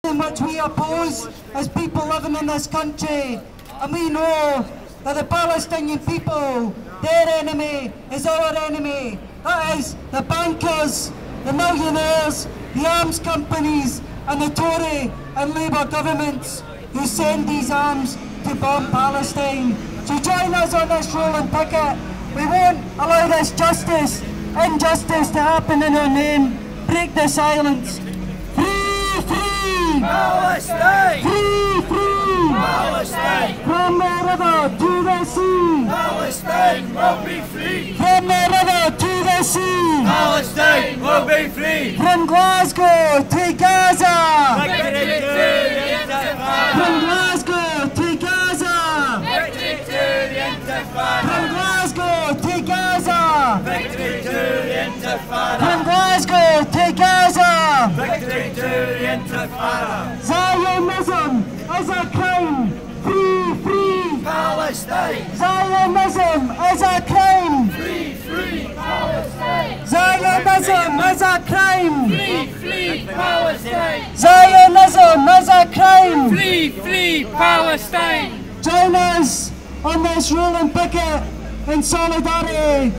in which we oppose as people living in this country, and we know that the Palestinian people, their enemy is our enemy. That is the bankers, the millionaires, the arms companies and the Tory and Labour governments who send these arms to bomb Palestine. So join us on this rolling picket. We won't allow this injustice to happen in our name. Break the silence. Free, free! Palestine! Free, free! Palestine! From the river to the sea! Palestine will be free! From the river to the sea! Palestine will be free! From Glasgow to Gaza! Victory to the intifada! From Glasgow to Gaza! Victory to the intifada! From Glasgow to Gaza! Victory to the intifada! From Glasgow to Gaza! Victory to the intifada! Zionism is a crime! Free, free! Palestine! Zionism is a crime! Free, free! Palestine! Zionism is a crime! Free, free! Palestine! Zionism is a crime! Free, free! Palestine! Join us on this rolling picket in solidarity.